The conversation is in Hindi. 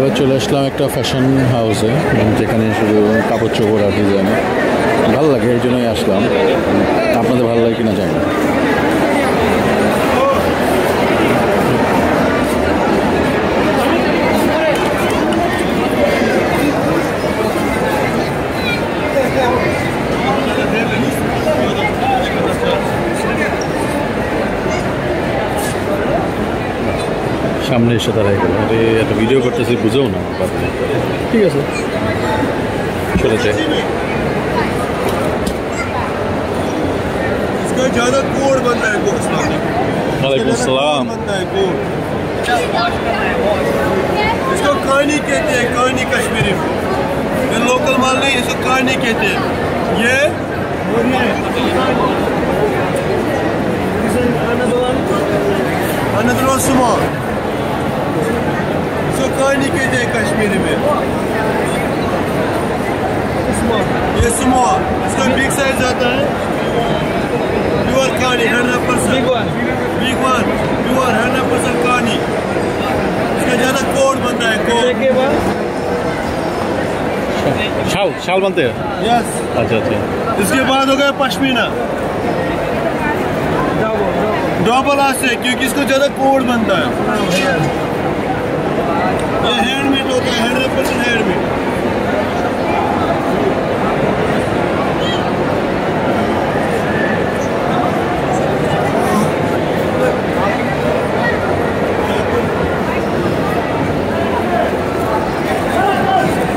এবার চলে আসলাম একটা ফ্যাশন হাউসে, যেখানে শুধু কাপড় চোপড় আর ডিজাইন ভালো লাগে, এই জন্যই আসলাম। আপনাদের ভালো লাগে কিনা জানি না। সামনে এসে দাঁড়াই গেল, আরে একটা ভিডিও করতেছি বুঝেও না, ঠিক আছে চলে যাই। ज़्यादा कोड बनता है कोड। वालेकुम सलाम। बनता है कोड। इसको कहानी कहते हैं, कहानी कश्मीरी में। ये लोकल माल नहीं, इसको कहानी कहते हैं। ये अनदर सुमा, इसको कहानी कहते हैं कश्मीरी में। ये सुमा, इसका बिग साइज आता है। प्योर कहानी 100%, बिग वन प्योर 100% कहानी। इसका ज्यादा कोड बनता है, कोड। शाल शाल बनते हैं। यस, अच्छा अच्छा। इसके बाद हो गया पश्मीना, डबल आ से, क्योंकि इसको ज्यादा कोड बनता है। ये हैंडमेड होता है, 100% हैंडमेड।